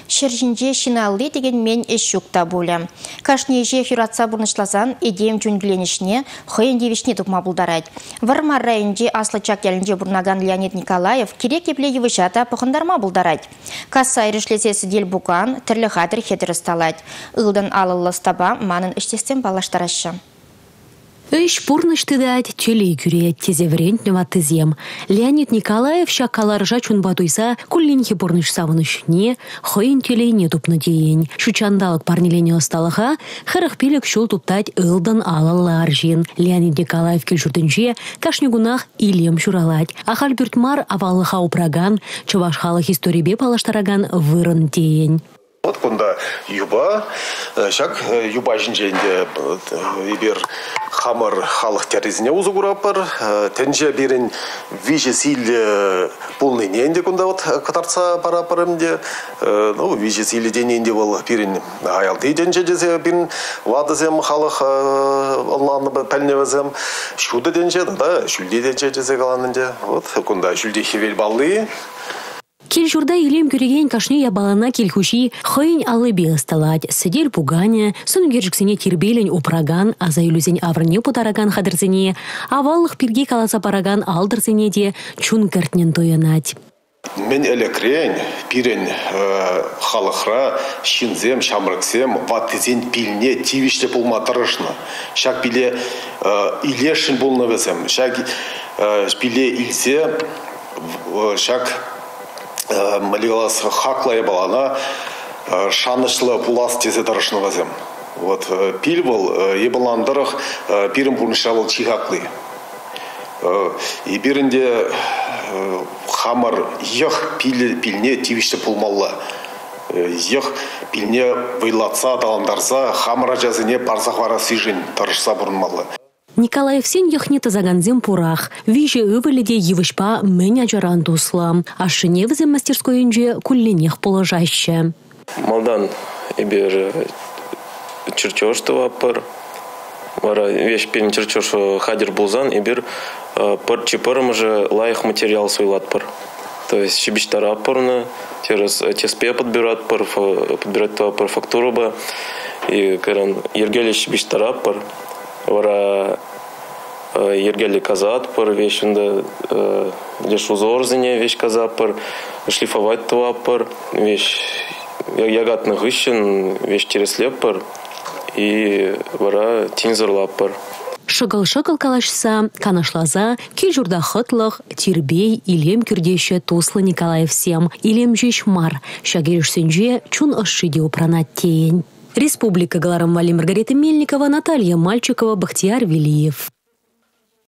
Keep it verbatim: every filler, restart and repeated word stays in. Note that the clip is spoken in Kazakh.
Шержинже шиналли деген мен еш жүкта болы. Кашне же фюратса бұрнышласан едем жүнгіленішіне хойын девішне тұқма бұлдарайды. Вармар райынже аслычак елінде бұрнаган Леонид Николаев керек епле евышата пұқындарма бұлдарайды. Касса айрышлесесі дел бұған түрлі қадыр хедрі сталайды. Ұлдан алылы стаба манын іштестен балаштарашы. Эш пурнышты дать телей кюреет тезеврентнева тезем. Леонид Николаев шакаларжа чунбатуйса куллинхи пурныш савынышне, хойын телей не тупны дейін. Шучандалық парнелене осталыға, хырық пелек шул туптать ылдан алалар жин. Леонид Николаев келжурдынже кашнегунах илем шуралать. Ахал бюртмар авалыха упраган, чувашхалық историбе палаштараган вырын дейін. Вот кунда юба, шак юба жинженде ибер хамар халық терезіне узу кураппар, тенже берін виже силь полный ненде кунда вот катарца парапарымде, ну виже силь дененде бол берін аялды денже дезе берін вадызем халық алланы пәлневезем, шуды денже да, шүлде денже дезе каланынде, вот кунда шүлде хевел баллы. Кельжурда илем күреген кашне ябалана келхуши хойн алы беосталать, сидел пуганя, сон гержиксене тирбелень упраган, а за илюзень аврне путараган хадырзене, а валлых пирги каласа параган алдырзене де чун картнен тоянать. Мен элекрень, пирен халахра, шинзем, шамраксем, ватызен пильне, тивиште пулматырышны. Шак пиле илешин булнавесем, шак пиле илсе, шак Малигалас хаклая балана, шанышлы пулас тезе дарышны вазем. Вот пил был, ебаландырых пирим пурнышавыл чихаклы. И бирінде хамар ех пильне тивиште пулмалла. Ех пильне вайлатса даландарса, хамара жазыне парзахвара сижин тарышса бурнмалла. Николаев сен яхнета заганзем пурах. Виже ывалиде евышпа меня жаран туслам. А шине в мастерской инже кулленех положаще. Малдан ибер чертеж пар. Вара вещь пен чертеж хадер булзан ибер пар чипаром же лаих материал свой латпар. То есть щебечтара парна, через теспе подбирать пар, подбирать то пар фактуру ба. И каран ергели щебечтара пар. Вара ергели казат пар вещунда лишь узорзине вещь казат пар шлифовать то пар вещь ягат нагыщен вещь тереслеп пар и вара тинзерла пар. Шагал-шагал калашса, канашлаза, кельжурда хытлых, тирбей, илем кюрдеше туслы Николаев сем, илем жешмар, шагелюшсенже чун ошиде упранат тень. Республика Галарамвали Маргарита Мельникова, Наталья Мальчикова, Бахтияр Велиев.